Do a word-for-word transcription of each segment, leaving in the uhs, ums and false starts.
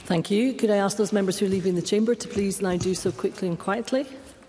Thank you. Could I ask those members who are leaving the chamber to please now do so quickly and quietly?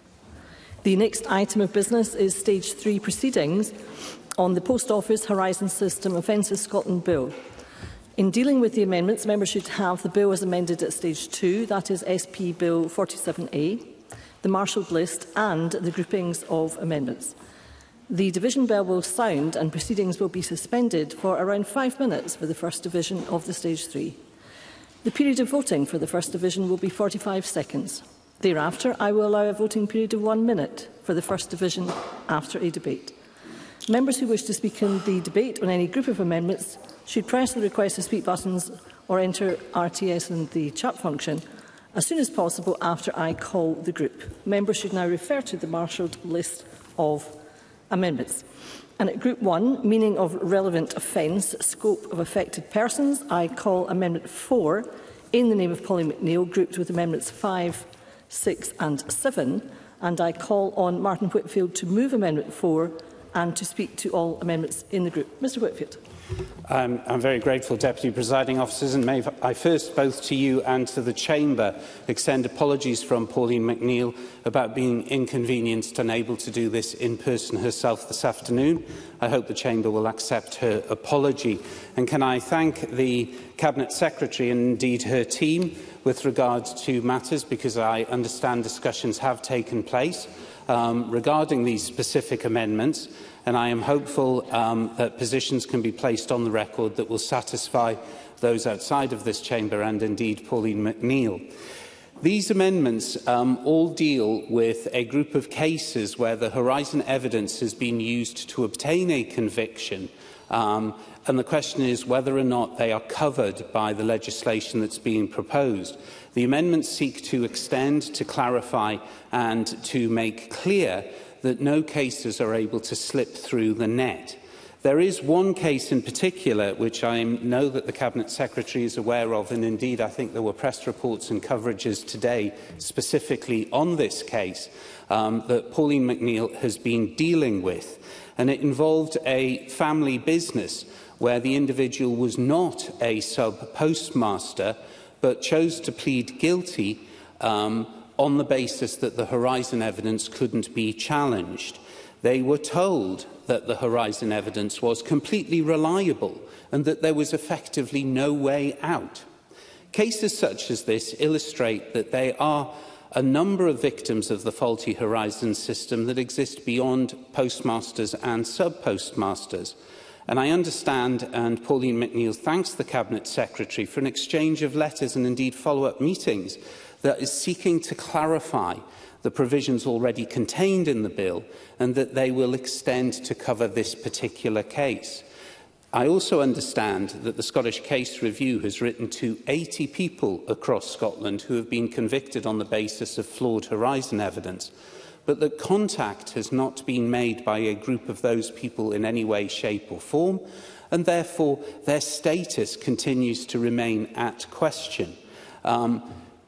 The next item of business is Stage three proceedings on the Post Office Horizon System Offences Scotland Bill. In dealing with the amendments, members should have the bill as amended at Stage two, that is S P Bill forty-seven A, the marshalled list and the groupings of amendments. The division bell will sound and proceedings will be suspended for around five minutes for the first division of the Stage three. The period of voting for the first division will be forty-five seconds. Thereafter, I will allow a voting period of one minute for the first division after a debate. Members who wish to speak in the debate on any group of amendments should press the request to speak buttons or enter R T S in the chat function as soon as possible after I call the group. Members should now refer to the marshalled list of amendments. And at Group one, meaning of relevant offence, scope of affected persons, I call Amendment four in the name of Pauline McNeill, grouped with Amendments five, six and seven, and I call on Martin Whitfield to move Amendment four and to speak to all amendments in the group. Mr Whitfield. Um, I'm very grateful, Deputy Presiding Officers, and may I first, both to you and to the Chamber, extend apologies from Pauline McNeill about being inconvenienced and unable to do this in person herself this afternoon. I hope the Chamber will accept her apology. And can I thank the Cabinet Secretary and indeed her team with regard to matters, because I understand discussions have taken place um, regarding these specific amendments. And I am hopeful um, that positions can be placed on the record that will satisfy those outside of this chamber and indeed Pauline McNeill. These amendments um, all deal with a group of cases where the Horizon evidence has been used to obtain a conviction, um, and the question is whether or not they are covered by the legislation that's being proposed. The amendments seek to extend, to clarify and to make clear that no cases are able to slip through the net. There is one case in particular which I know that the Cabinet Secretary is aware of, and indeed I think there were press reports and coverages today specifically on this case um, that Pauline McNeill has been dealing with. And it involved a family business where the individual was not a sub-postmaster but chose to plead guilty um, on the basis that the Horizon evidence couldn't be challenged. They were told that the Horizon evidence was completely reliable and that there was effectively no way out. Cases such as this illustrate that there are a number of victims of the faulty Horizon system that exist beyond postmasters and sub-postmasters. And I understand, and Pauline McNeill thanks the Cabinet Secretary for an exchange of letters and indeed follow-up meetings that is seeking to clarify the provisions already contained in the bill and that they will extend to cover this particular case. I also understand that the Scottish Case Review has written to eighty people across Scotland who have been convicted on the basis of flawed Horizon evidence, but that contact has not been made by a group of those people in any way, shape or form, and therefore their status continues to remain at question. Um,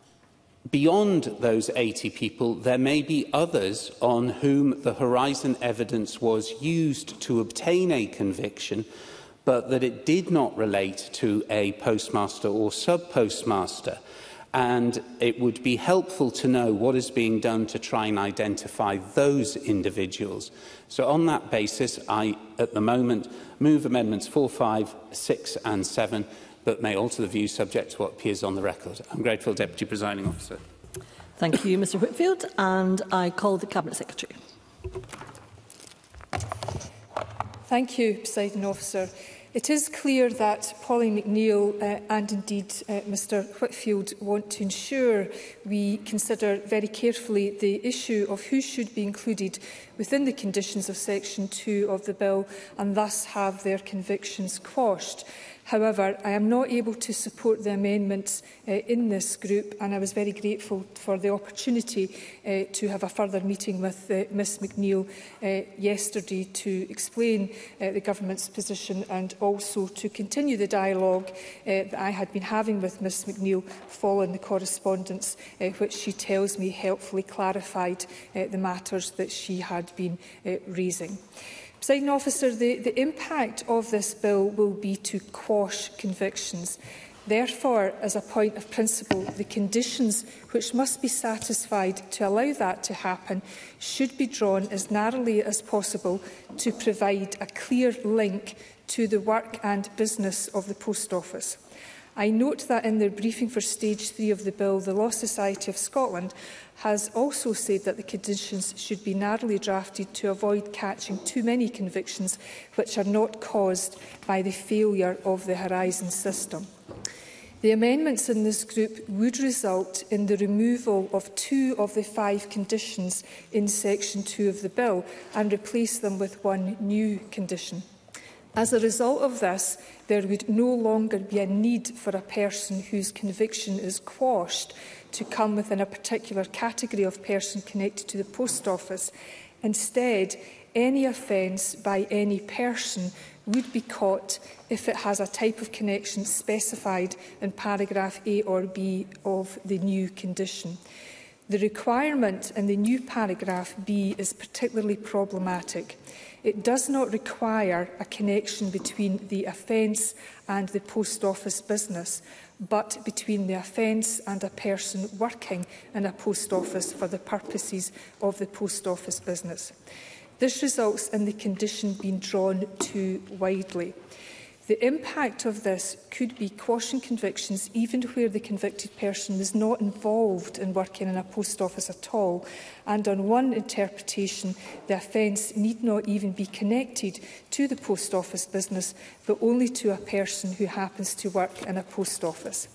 Beyond those eighty people, there may be others on whom the Horizon evidence was used to obtain a conviction, but that it did not relate to a postmaster or sub-postmaster. And it would be helpful to know what is being done to try and identify those individuals. So on that basis, I, at the moment, move amendments four, five, six and seven, but may alter the view subject to what appears on the record. I'm grateful, Deputy Presiding Officer. Thank you, Mr Whitfield, and I call the Cabinet Secretary. Thank you, Presiding Officer. It is clear that Pauline McNeill uh, and indeed uh, Mr Whitfield want to ensure we consider very carefully the issue of who should be included within the conditions of Section two of the bill and thus have their convictions quashed. However, I am not able to support the amendments uh, in this group, and I was very grateful for the opportunity uh, to have a further meeting with uh, Miz McNeill uh, yesterday to explain uh, the Government's position and also to continue the dialogue uh, that I had been having with Miz McNeill following the correspondence uh, which she tells me helpfully clarified uh, the matters that she had been uh, raising. Presiding Officer, the, the impact of this bill will be to quash convictions. Therefore, as a point of principle, the conditions which must be satisfied to allow that to happen should be drawn as narrowly as possible to provide a clear link to the work and business of the Post Office. I note that in their briefing for Stage three of the Bill, the Law Society of Scotland has also said that the conditions should be narrowly drafted to avoid catching too many convictions which are not caused by the failure of the Horizon system. The amendments in this group would result in the removal of two of the five conditions in Section two of the Bill and replace them with one new condition. As a result of this, there would no longer be a need for a person whose conviction is quashed to come within a particular category of person connected to the Post Office. Instead, any offence by any person would be caught if it has a type of connection specified in paragraph A or B of the new condition. The requirement in the new paragraph B is particularly problematic. It does not require a connection between the offence and the Post Office business, but between the offence and a person working in a post office for the purposes of the Post Office business. This results in the condition being drawn too widely. The impact of this could be quashing convictions even where the convicted person was not involved in working in a post office at all, and on one interpretation, the offence need not even be connected to the post office business, but only to a person who happens to work in a post office.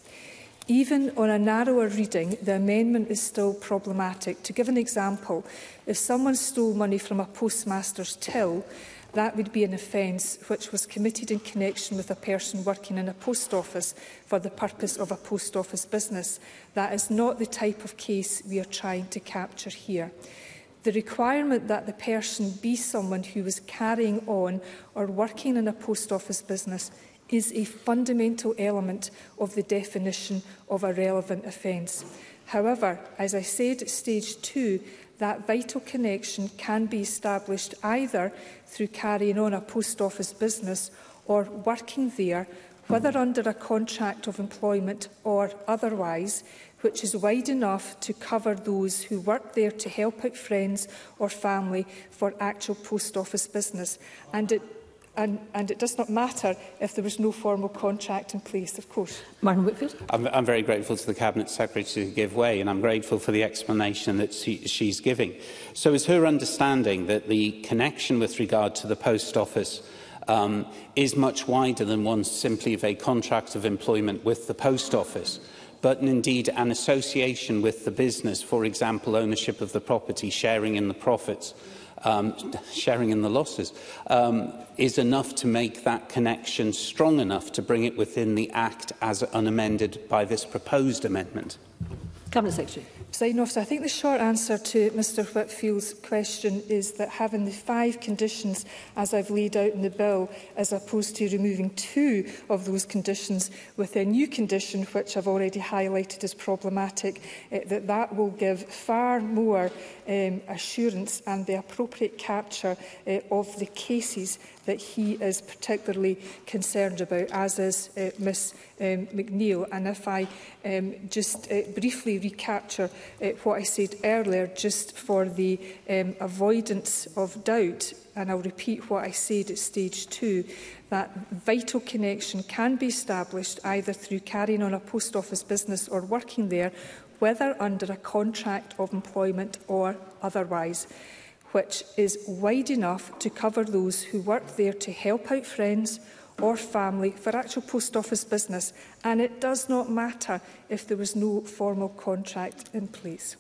Even on a narrower reading, the amendment is still problematic. To give an example, if someone stole money from a postmaster's till, that would be an offence which was committed in connection with a person working in a post office for the purpose of a post office business. That is not the type of case we are trying to capture here. The requirement that the person be someone who was carrying on or working in a post office business is a fundamental element of the definition of a relevant offence. However, as I said at stage two, that vital connection can be established either through carrying on a post office business or working there, whether under a contract of employment or otherwise, which is wide enough to cover those who work there to help out friends or family for actual post office business. And it And, and it does not matter if there was no formal contract in place, of course. Martin Whitfield. I'm, I'm very grateful to the Cabinet Secretary to give way, and I'm grateful for the explanation that she, she's giving. So is her understanding that the connection with regard to the Post Office um, is much wider than one simply of a contract of employment with the Post Office, but indeed an association with the business, for example, ownership of the property, sharing in the profits, Um, sharing in the losses, um, is enough to make that connection strong enough to bring it within the Act as unamended by this proposed amendment? Cabinet Secretary. Presiding Officer, I think the short answer to Mr Whitfield's question is that having the five conditions as I've laid out in the bill, as opposed to removing two of those conditions with a new condition which I've already highlighted as problematic, uh, that that will give far more um, assurance and the appropriate capture uh, of the cases that he is particularly concerned about, as is uh, Miss um, McNeill. And if I um, just uh, briefly recapture uh, what I said earlier, just for the um, avoidance of doubt, and I'll repeat what I said at stage two, that vital connection can be established either through carrying on a post office business or working there, whether under a contract of employment or otherwise, which is wide enough to cover those who work there to help out friends or family for actual post office business, and it does not matter if there was no formal contract in place.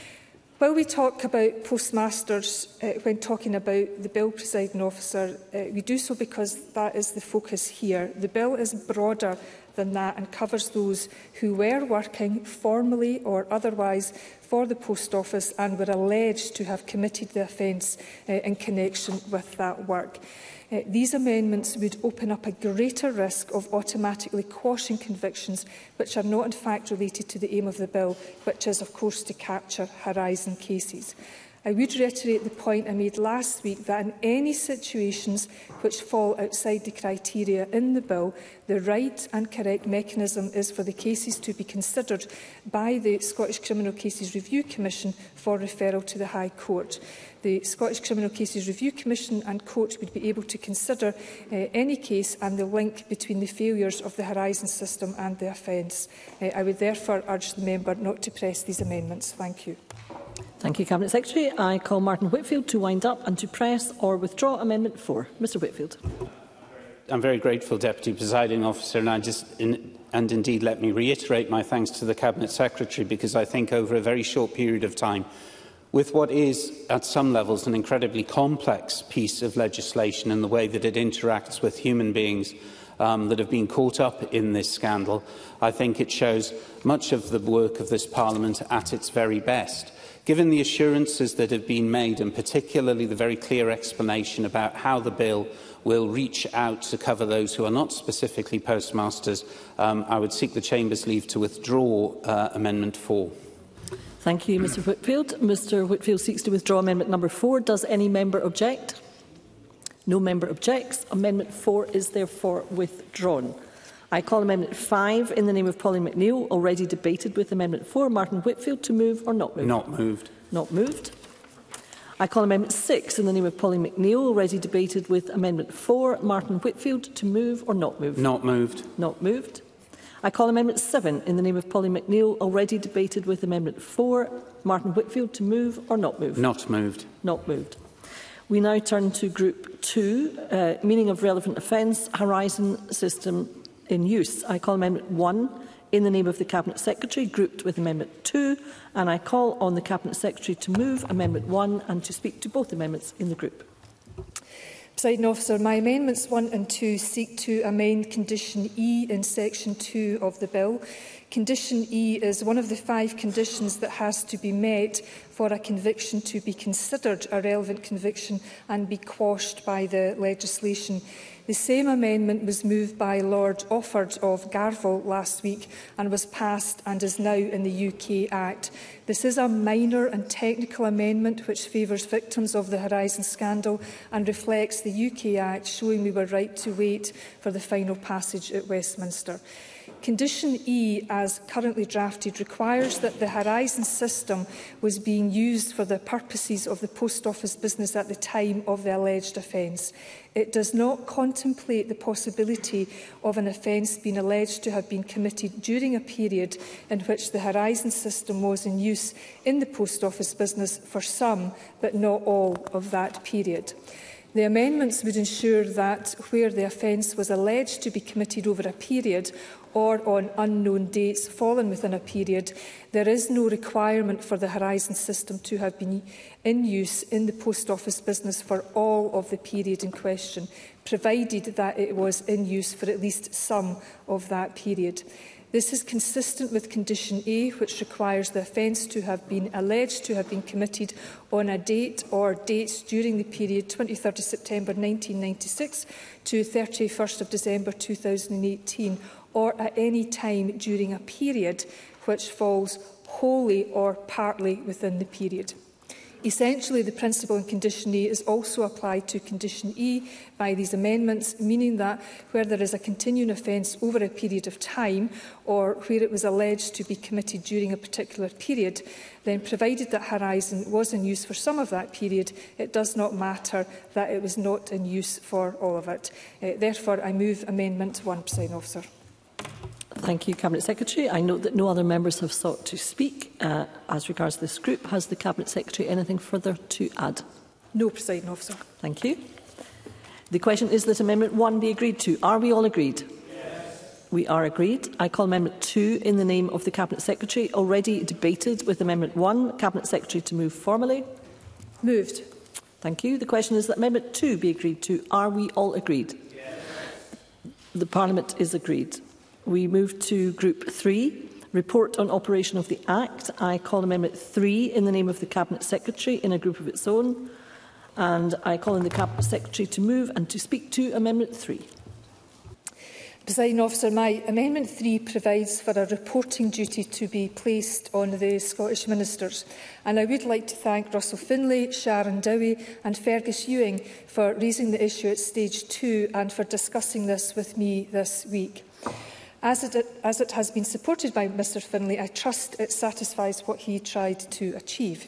While we talk about postmasters uh, when talking about the bill, Presiding Officer, uh, we do so because that is the focus here. The bill is broader than that and covers those who were working formally or otherwise for the Post Office and were alleged to have committed the offence uh, in connection with that work. Uh, these amendments would open up a greater risk of automatically quashing convictions which are not in fact related to the aim of the bill, which is of course to capture Horizon cases. I would reiterate the point I made last week that in any situations which fall outside the criteria in the bill, the right and correct mechanism is for the cases to be considered by the Scottish Criminal Cases Review Commission for referral to the High Court. The Scottish Criminal Cases Review Commission and Court would be able to consider uh, any case and the link between the failures of the Horizon system and the offence. Uh, I would therefore urge the member not to press these amendments. Thank you. Thank you, Cabinet Secretary. I call Martin Whitfield to wind up and to press or withdraw Amendment four. Mr Whitfield. I'm very grateful, Deputy Presiding Officer, and I just in, and indeed let me reiterate my thanks to the Cabinet Secretary, because I think over a very short period of time, with what is, at some levels, an incredibly complex piece of legislation in the way that it interacts with human beings um, that have been caught up in this scandal, I think it shows much of the work of this Parliament at its very best. Given the assurances that have been made, and particularly the very clear explanation about how the bill will reach out to cover those who are not specifically postmasters, um, I would seek the Chamber's leave to withdraw uh, Amendment four. Thank you, Mr Whitfield. Mr Whitfield seeks to withdraw Amendment number four. Does any member object? No member objects. Amendment four is therefore withdrawn. I call Amendment five in the name of Pauline McNeill, already debated with Amendment four. Martin Whitfield, to move or not move? Not moved. Not moved. I call Amendment six in the name of Pauline McNeill, already debated with Amendment four. Martin Whitfield, to move or not move? Not moved. Not moved. I call Amendment seven in the name of Pauline McNeill, already debated with Amendment four. Martin Whitfield, to move or not move? Not moved. Not moved. We now turn to Group two, uh, meaning of relevant offence, Horizon system in use. I call Amendment one in the name of the Cabinet Secretary, grouped with Amendment two, and I call on the Cabinet Secretary to move Amendment one and to speak to both amendments in the group. Presiding Officer, my amendments one and two seek to amend Condition E in Section two of the bill. Condition E is one of the five conditions that has to be met for a conviction to be considered a relevant conviction and be quashed by the legislation. The same amendment was moved by Lord Offord of Garville last week and was passed and is now in the U K Act. This is a minor and technical amendment which favours victims of the Horizon scandal and reflects the U K Act, showing we were right to wait for the final passage at Westminster. Condition E, as currently drafted, requires that the Horizon system was being used for the purposes of the Post Office business at the time of the alleged offence. It does not contemplate the possibility of an offence being alleged to have been committed during a period in which the Horizon system was in use in the Post Office business for some, but not all, of that period. The amendments would ensure that where the offence was alleged to be committed over a period or on unknown dates fallen within a period, there is no requirement for the Horizon system to have been in use in the Post Office business for all of the period in question, provided that it was in use for at least some of that period. This is consistent with Condition A, which requires the offence to have been alleged to have been committed on a date or dates during the period twenty-third of September nineteen ninety-six to thirty-first of December two thousand eighteen, or at any time during a period which falls wholly or partly within the period. Essentially, the principle in Condition A is also applied to Condition E by these amendments, meaning that where there is a continuing offence over a period of time, or where it was alleged to be committed during a particular period, then provided that Horizon was in use for some of that period, it does not matter that it was not in use for all of it. Uh, therefore, I move Amendment one, Presiding Officer. Thank you, Cabinet Secretary. I note that no other members have sought to speak uh, as regards this group. Has the Cabinet Secretary anything further to add? No, Presiding Officer. Thank you. The question is that Amendment one be agreed to. Are we all agreed? Yes. We are agreed. I call Amendment two in the name of the Cabinet Secretary, already debated with Amendment one. Cabinet Secretary to move formally. Moved. Thank you. The question is that Amendment two be agreed to. Are we all agreed? Yes. The Parliament is agreed. We move to Group three, Report on Operation of the Act. I call Amendment three in the name of the Cabinet Secretary in a group of its own. And I call on the Cabinet Secretary to move and to speak to Amendment three. Presiding Officer, my Amendment three provides for a reporting duty to be placed on the Scottish Ministers, and I would like to thank Russell Finlay, Sharon Dowie and Fergus Ewing for raising the issue at stage two and for discussing this with me this week. As it, as it has been supported by Mr Finlay, I trust it satisfies what he tried to achieve.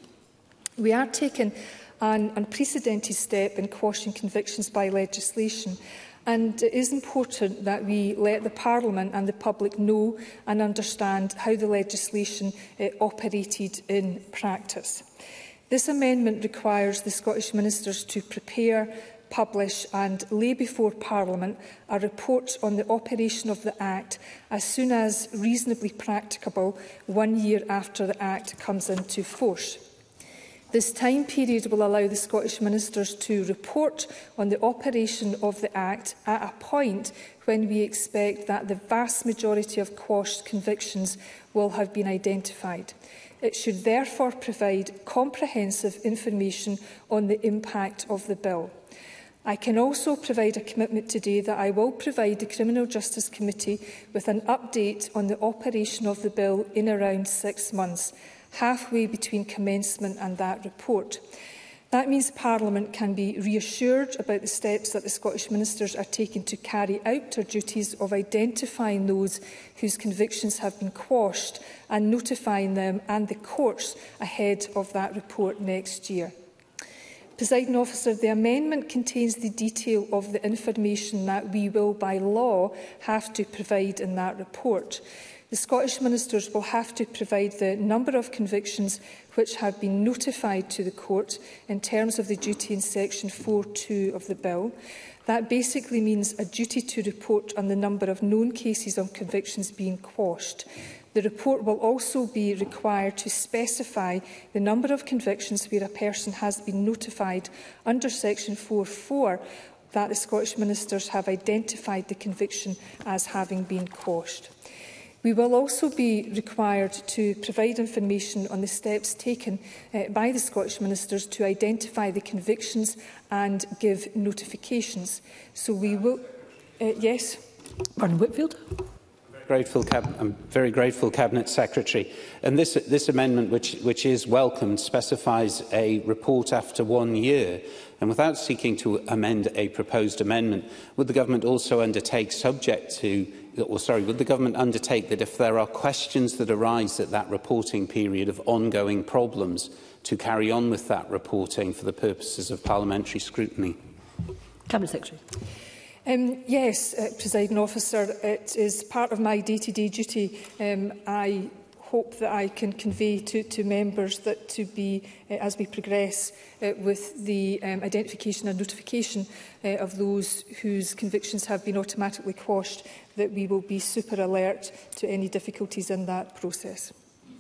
We are taking an unprecedented step in quashing convictions by legislation, and it is important that we let the Parliament and the public know and understand how the legislation uh, operated in practice. This amendment requires the Scottish Ministers to prepare, publish and lay before Parliament a report on the operation of the Act as soon as reasonably practicable one year after the Act comes into force. This time period will allow the Scottish Ministers to report on the operation of the Act at a point when we expect that the vast majority of quashed convictions will have been identified. It should therefore provide comprehensive information on the impact of the bill. I can also provide a commitment today that I will provide the Criminal Justice Committee with an update on the operation of the bill in around six months. Halfway between commencement and that report. That means Parliament can be reassured about the steps that the Scottish Ministers are taking to carry out their duties of identifying those whose convictions have been quashed and notifying them and the courts ahead of that report next year. Presiding Officer, the amendment contains the detail of the information that we will by law have to provide in that report. The Scottish Ministers will have to provide the number of convictions which have been notified to the court in terms of the duty in section four point two of the bill. That basically means a duty to report on the number of known cases of convictions being quashed. The report will also be required to specify the number of convictions where a person has been notified under section four point four that the Scottish Ministers have identified the conviction as having been quashed. We will also be required to provide information on the steps taken uh, by the Scottish Ministers to identify the convictions and give notifications. So we will... Uh, yes? Barney Whitfield. Grateful, I'm very grateful, Cabinet Secretary. And this, this amendment, which, which is welcomed, specifies a report after one year. And without seeking to amend a proposed amendment, would the Government also undertake, subject to, or sorry, would the Government undertake that if there are questions that arise at that reporting period of ongoing problems, to carry on with that reporting for the purposes of parliamentary scrutiny? Cabinet Secretary. Um, yes, uh, Presiding Officer, it is part of my day-to-day duty. Um, I hope that I can convey to, to members that to be, uh, as we progress uh, with the um, identification and notification uh, of those whose convictions have been automatically quashed, that we will be super alert to any difficulties in that process.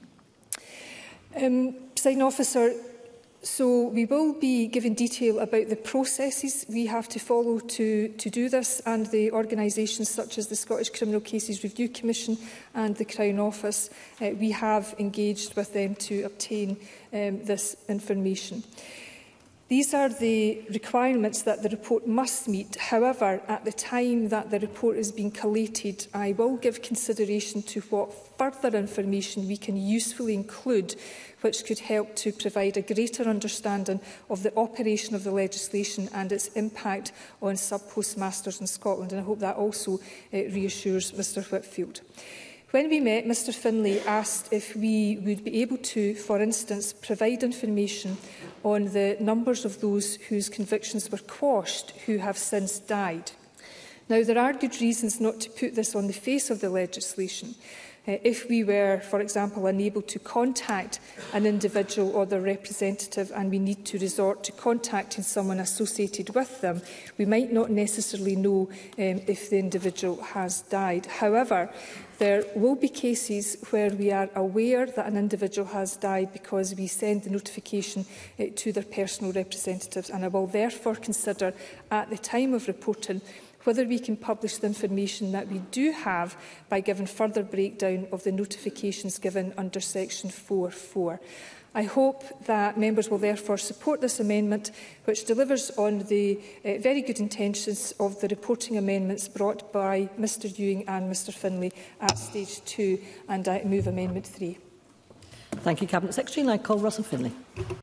Um, Presiding Officer, so we will be given detail about the processes we have to follow to, to do this, and the organisations such as the Scottish Criminal Cases Review Commission and the Crown Office. Uh, we have engaged with them to obtain um, this information. These are the requirements that the report must meet. However, at the time that the report is being collated, I will give consideration to what further information we can usefully include, which could help to provide a greater understanding of the operation of the legislation and its impact on sub-postmasters in Scotland. And I hope that also uh, reassures Mr Whitfield. When we met, Mr Finlay asked if we would be able to, for instance, provide information on the numbers of those whose convictions were quashed who have since died. Now, there are good reasons not to put this on the face of the legislation. Uh, if we were, for example, unable to contact an individual or their representative and we need to resort to contacting someone associated with them, we might not necessarily know um, if the individual has died. However, there will be cases where we are aware that an individual has died because we send the notification uh, to their personal representatives, and I will therefore consider at the time of reporting whether we can publish the information that we do have by giving further breakdown of the notifications given under section four point four. I hope that members will therefore support this amendment, which delivers on the uh, very good intentions of the reporting amendments brought by Mr Ewing and Mr Finlay at stage two, and I move Amendment three. Thank you, Cabinet Secretary. And I call Russell Finlay.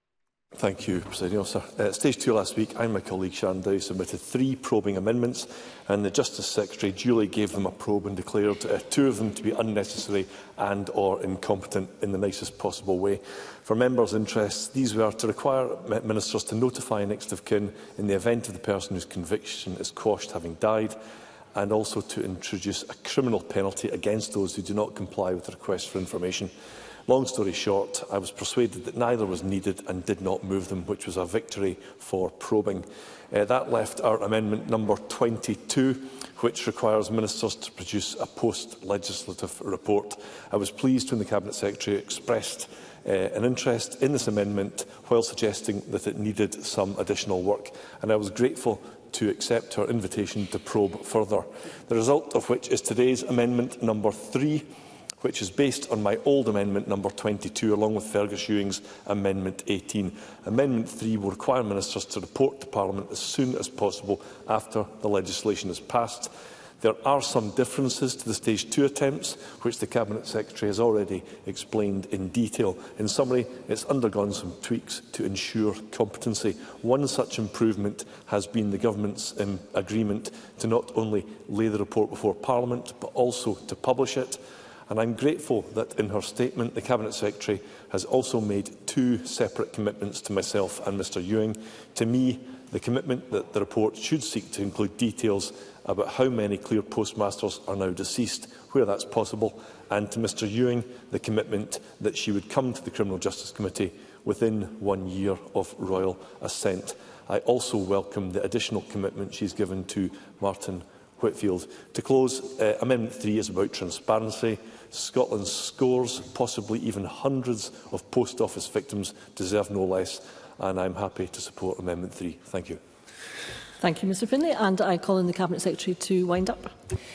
Thank you, Presiding Officer. At stage two last week, I and my colleague Sharon Dow submitted three probing amendments, and the Justice Secretary duly gave them a probe and declared uh, two of them to be unnecessary and or incompetent in the nicest possible way. For members' interests, these were to require ministers to notify next of kin in the event of the person whose conviction is quashed having died, and also to introduce a criminal penalty against those who do not comply with the request for information. Long story short, I was persuaded that neither was needed and did not move them, which was a victory for probing. Uh, that left our amendment number twenty-two, which requires ministers to produce a post-legislative report. I was pleased when the Cabinet Secretary expressed uh, an interest in this amendment while suggesting that it needed some additional work, and I was grateful to accept her invitation to probe further. The result of which is today's amendment number three, which is based on my old amendment number twenty-two, along with Fergus Ewing's amendment eighteen. Amendment three will require ministers to report to Parliament as soon as possible after the legislation is passed. There are some differences to the stage two attempts, which the Cabinet Secretary has already explained in detail. In summary, it's undergone some tweaks to ensure competency. One such improvement has been the Government's um, agreement to not only lay the report before Parliament, but also to publish it. And I'm grateful that in her statement, the Cabinet Secretary has also made two separate commitments to myself and Mr Ewing. To me, the commitment that the report should seek to include details about how many cleared postmasters are now deceased, where that's possible, and to Mr Ewing, the commitment that she would come to the Criminal Justice Committee within one year of royal assent. I also welcome the additional commitment she's given to Martin Whitfield. To close, uh, Amendment three is about transparency. Scotland's scores, possibly even hundreds of post office victims deserve no less, and I'm happy to support Amendment three. Thank you. Thank you, Mr Finlay, and I call on the Cabinet Secretary to wind up.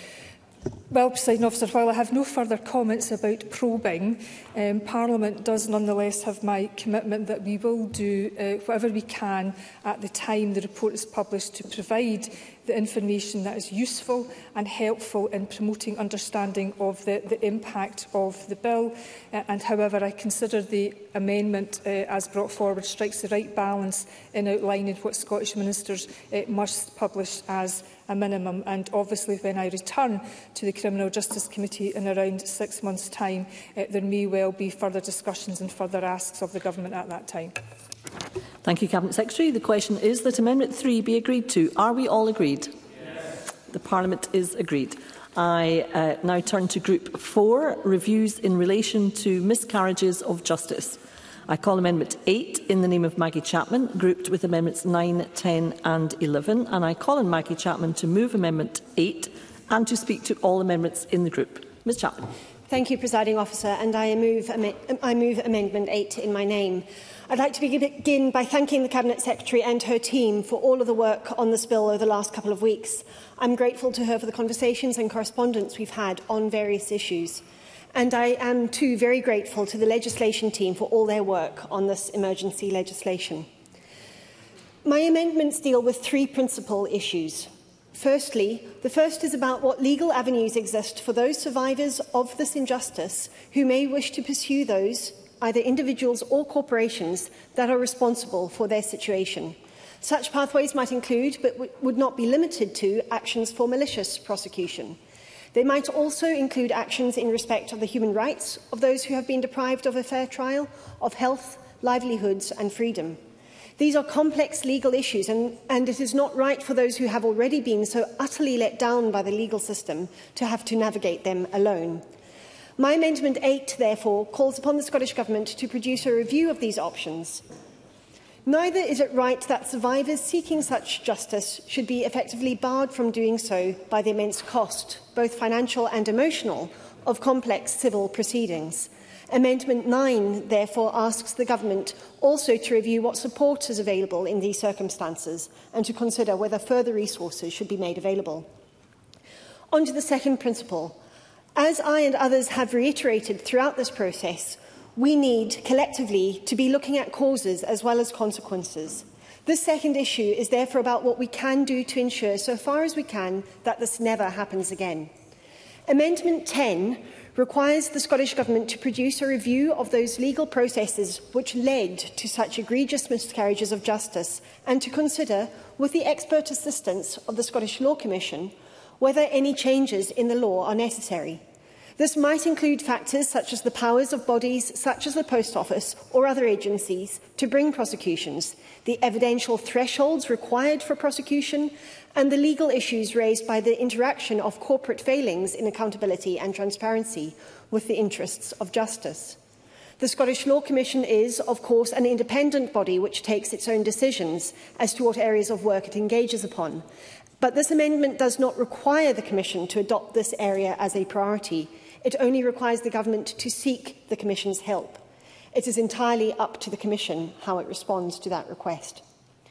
Well, Presiding Officer, while I have no further comments about probing, um, Parliament does nonetheless have my commitment that we will do uh, whatever we can at the time the report is published to provide the information that is useful and helpful in promoting understanding of the, the impact of the bill. Uh, and however, I consider the amendment uh, as brought forward strikes the right balance in outlining what Scottish ministers uh, must publish as a minimum. And obviously, when I return to the Criminal Justice Committee in around six months' time, uh, there may well be further discussions and further asks of the Government at that time. Thank you, Cabinet Secretary. The question is that Amendment three be agreed to. Are we all agreed? Yes. The Parliament is agreed. I uh, now turn to Group four, reviews in relation to miscarriages of justice. I call Amendment eight in the name of Maggie Chapman, grouped with Amendments nine, ten and eleven, and I call on Maggie Chapman to move Amendment eight and to speak to all amendments in the group. Ms Chapman. Thank you, Presiding Officer, and I move, I move Amendment eight in my name. I'd like to begin by thanking the Cabinet Secretary and her team for all of the work on this bill over the last couple of weeks. I'm grateful to her for the conversations and correspondence we've had on various issues. And I am too very grateful to the legislation team for all their work on this emergency legislation. My amendments deal with three principal issues. Firstly, the first is about what legal avenues exist for those survivors of this injustice who may wish to pursue those, either individuals or corporations, that are responsible for their situation. Such pathways might include, but would not be limited to, actions for malicious prosecution. They might also include actions in respect of the human rights of those who have been deprived of a fair trial, of health, livelihoods and freedom. These are complex legal issues, and, and it is not right for those who have already been so utterly let down by the legal system to have to navigate them alone. My Amendment eight, therefore, calls upon the Scottish Government to produce a review of these options. Neither is it right that survivors seeking such justice should be effectively barred from doing so by the immense cost, both financial and emotional, of complex civil proceedings. Amendment nine, therefore, asks the Government also to review what support is available in these circumstances and to consider whether further resources should be made available. On to the second principle. As I and others have reiterated throughout this process, We need, collectively, to be looking at causes as well as consequences. This second issue is therefore about what we can do to ensure, so far as we can, that this never happens again. Amendment ten requires the Scottish Government to produce a review of those legal processes which led to such egregious miscarriages of justice and to consider, with the expert assistance of the Scottish Law Commission, whether any changes in the law are necessary. This might include factors such as the powers of bodies such as the Post Office or other agencies to bring prosecutions, the evidential thresholds required for prosecution, and the legal issues raised by the interaction of corporate failings in accountability and transparency with the interests of justice. The Scottish Law Commission is, of course, an independent body which takes its own decisions as to what areas of work it engages upon. But this amendment does not require the Commission to adopt this area as a priority. It only requires the Government to seek the Commission's help. It is entirely up to the Commission how it responds to that request.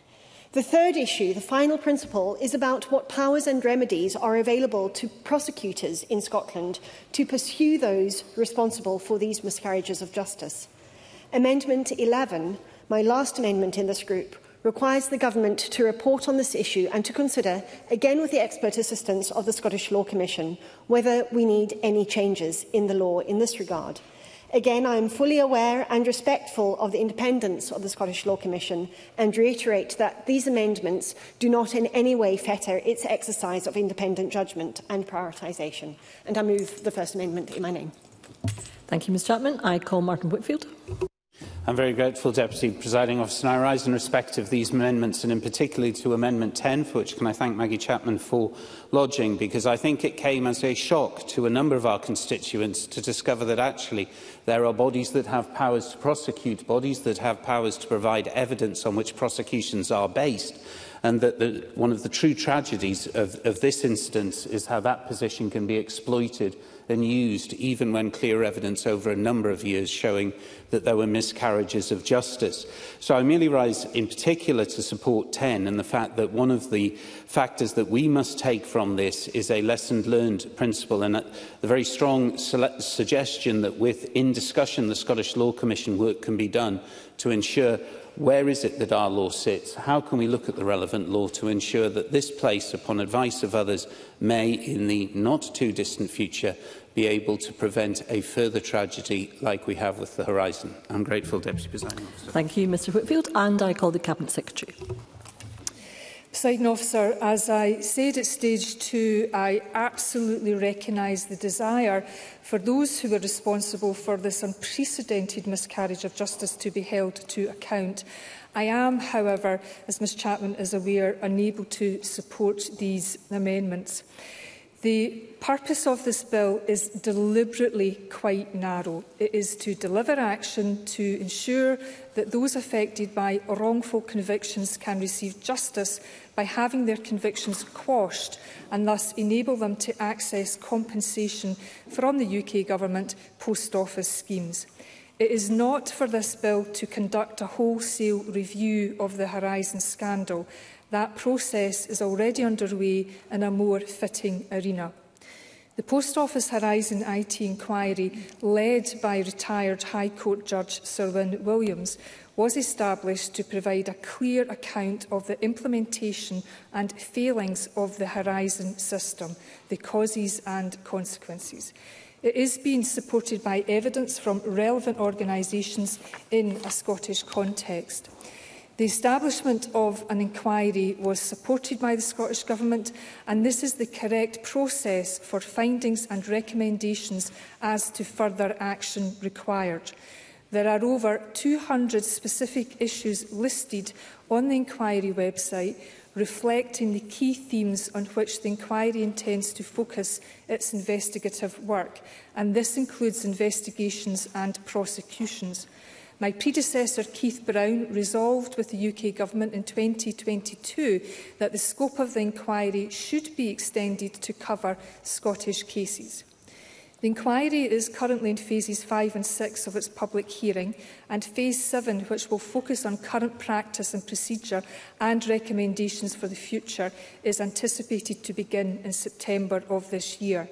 The third issue, the final principle, is about what powers and remedies are available to prosecutors in Scotland to pursue those responsible for these miscarriages of justice. Amendment eleven, my last amendment in this group, requires the Government to report on this issue and to consider, again with the expert assistance of the Scottish Law Commission, whether we need any changes in the law in this regard. Again, I am fully aware and respectful of the independence of the Scottish Law Commission and reiterate that these amendments do not in any way fetter its exercise of independent judgment and prioritisation. And I move the first amendment in my name. Thank you, Ms Chapman. I call Martin Whitfield. I'm very grateful, Deputy Presiding Officer, and I rise in respect of these amendments, and in particular to Amendment ten, for which can I thank Maggie Chapman for lodging, because I think it came as a shock to a number of our constituents to discover that actually there are bodies that have powers to prosecute, bodies that have powers to provide evidence on which prosecutions are based, and that the, one of the true tragedies of, of this instance is how that position can be exploited and used, even when clear evidence over a number of years showing that there were miscarriages of justice. So I merely rise in particular to support ten and the fact that one of the factors that we must take from this is a lesson learned principle, and the very strong suggestion that within discussion the Scottish Law Commission work can be done to ensure where is it that our law sits, how can we look at the relevant law to ensure that this place, upon advice of others, may, in the not-too-distant future, be able to prevent a further tragedy like we have with the Horizon. I'm grateful, Deputy Presiding Officer. Thank you, Mr Whitfield. And I call the Cabinet Secretary. Presiding Officer, as I said at stage two, I absolutely recognise the desire for those who were responsible for this unprecedented miscarriage of justice to be held to account. I am, however, as Ms Chapman is aware, unable to support these amendments. The purpose of this bill is deliberately quite narrow. It is to deliver action to ensure that those affected by wrongful convictions can receive justice by having their convictions quashed and thus enable them to access compensation from the U K Government Post Office schemes. It is not for this bill to conduct a wholesale review of the Horizon scandal. That process is already underway in a more fitting arena. The Post Office Horizon I T inquiry, led by retired High Court Judge Sir Wyn Williams, was established to provide a clear account of the implementation and failings of the Horizon system, the causes and consequences. It is being supported by evidence from relevant organisations in a Scottish context. The establishment of an inquiry was supported by the Scottish Government, and this is the correct process for findings and recommendations as to further action required. There are over two hundred specific issues listed on the inquiry website, reflecting the key themes on which the inquiry intends to focus its investigative work, and this includes investigations and prosecutions. My predecessor, Keith Brown, resolved with the U K Government in twenty twenty-two that the scope of the inquiry should be extended to cover Scottish cases. The inquiry is currently in phases five and six of its public hearing, and phase seven, which will focus on current practice and procedure and recommendations for the future, is anticipated to begin in September of this year.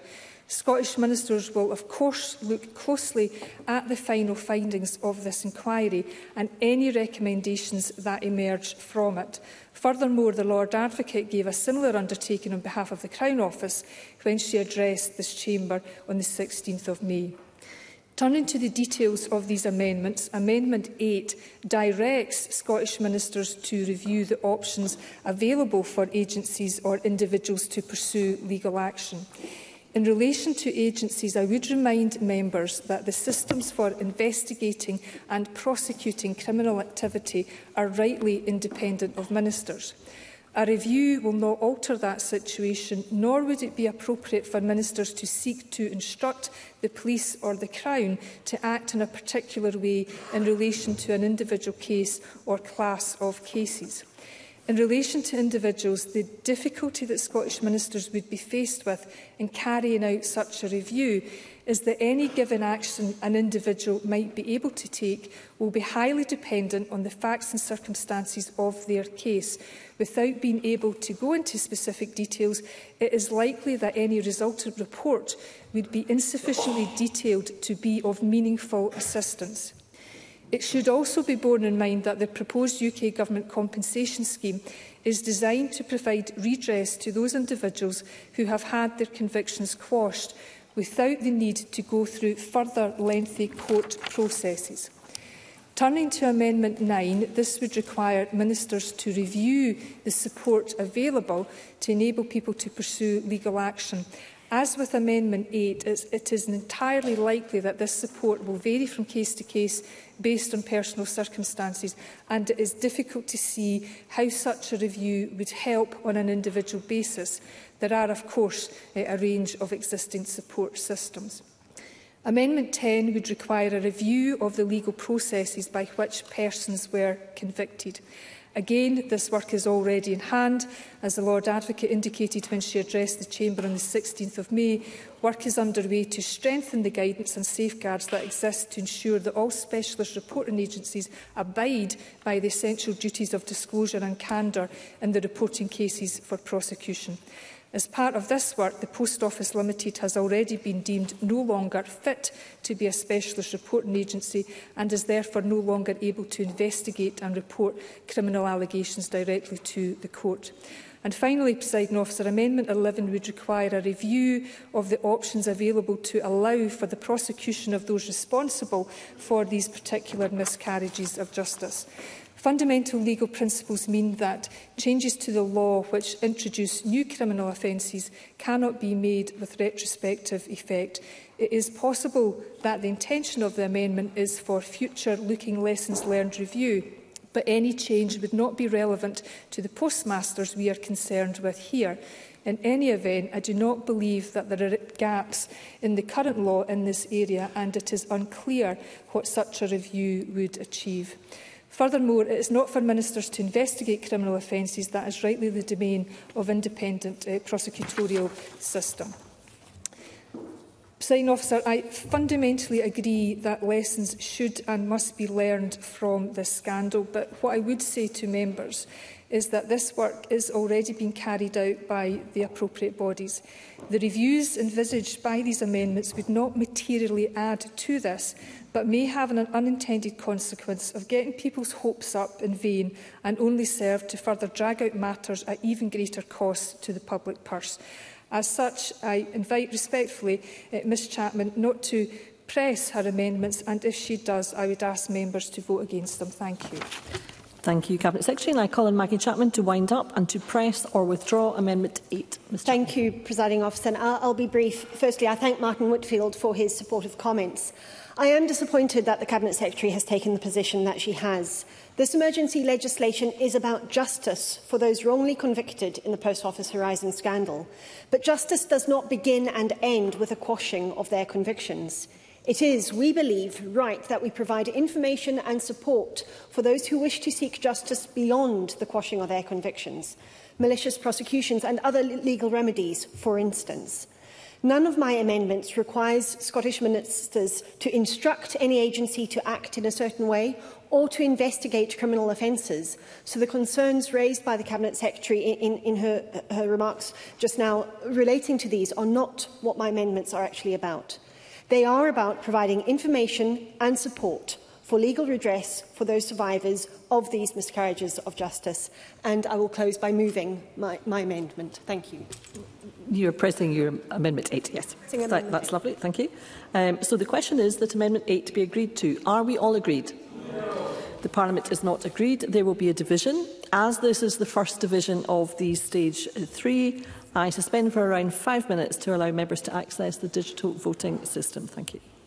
Scottish ministers will, of course, look closely at the final findings of this inquiry and any recommendations that emerge from it. Furthermore, the Lord Advocate gave a similar undertaking on behalf of the Crown Office when she addressed this chamber on the sixteenth of May. Turning to the details of these amendments, Amendment eight directs Scottish ministers to review the options available for agencies or individuals to pursue legal action. In relation to agencies, I would remind members that the systems for investigating and prosecuting criminal activity are rightly independent of ministers. A review will not alter that situation, nor would it be appropriate for ministers to seek to instruct the police or the Crown to act in a particular way in relation to an individual case or class of cases. In relation to individuals, the difficulty that Scottish ministers would be faced with in carrying out such a review is that any given action an individual might be able to take will be highly dependent on the facts and circumstances of their case. Without being able to go into specific details, it is likely that any resultant report would be insufficiently detailed to be of meaningful assistance. It should also be borne in mind that the proposed U K Government compensation scheme is designed to provide redress to those individuals who have had their convictions quashed without the need to go through further lengthy court processes. Turning to Amendment nine, this would require ministers to review the support available to enable people to pursue legal action. As with Amendment eight, it is entirely likely that this support will vary from case to case based on personal circumstances, and it is difficult to see how such a review would help on an individual basis. There are, of course, a range of existing support systems. Amendment ten would require a review of the legal processes by which persons were convicted. Again, this work is already in hand. As the Lord Advocate indicated when she addressed the Chamber on the sixteenth of May, work is underway to strengthen the guidance and safeguards that exist to ensure that all specialist reporting agencies abide by the essential duties of disclosure and candour in the reporting cases for prosecution. As part of this work, the Post Office Limited has already been deemed no longer fit to be a specialist reporting agency and is therefore no longer able to investigate and report criminal allegations directly to the court. And finally, Presiding Officer, Amendment eleven would require a review of the options available to allow for the prosecution of those responsible for these particular miscarriages of justice. Fundamental legal principles mean that changes to the law which introduce new criminal offences cannot be made with retrospective effect. It is possible that the intention of the amendment is for future-looking lessons learned review, but any change would not be relevant to the postmasters we are concerned with here. In any event, I do not believe that there are gaps in the current law in this area, and it is unclear what such a review would achieve. Furthermore, it is not for ministers to investigate criminal offences. That is rightly the domain of independent uh, prosecutorial system. Presiding Officer, I fundamentally agree that lessons should and must be learned from this scandal, but what I would say to members is that this work is already being carried out by the appropriate bodies. The reviews envisaged by these amendments would not materially add to this, but may have an unintended consequence of getting people's hopes up in vain and only serve to further drag out matters at even greater cost to the public purse. As such, I invite respectfully uh, Miz Chapman not to press her amendments, and if she does, I would ask members to vote against them. Thank you. Thank you, Cabinet Secretary. And I call on Maggie Chapman to wind up and to press or withdraw Amendment eight. Miz Thank Chapman. you, Presiding Officer. I'll, I'll be brief. Firstly, I thank Martin Whitfield for his supportive comments. I am disappointed that the Cabinet Secretary has taken the position that she has. This emergency legislation is about justice for those wrongly convicted in the Post Office Horizon scandal. But justice does not begin and end with a quashing of their convictions. It is, we believe, right that we provide information and support for those who wish to seek justice beyond the quashing of their convictions, malicious prosecutions and other legal remedies, for instance. None of my amendments requires Scottish ministers to instruct any agency to act in a certain way or to investigate criminal offences. So the concerns raised by the Cabinet Secretary in, in her, her remarks just now relating to these are not what my amendments are actually about. They are about providing information and support for legal redress for those survivors of these miscarriages of justice. And I will close by moving my, my amendment. Thank you. You're pressing your Amendment eight, yes. Amendment That, that's eight. lovely, thank you. Um, so the question is that Amendment eight be agreed to. Are we all agreed? No. The Parliament is not agreed. There will be a division. As this is the first division of the Stage three, I suspend for around five minutes to allow members to access the digital voting system. Thank you.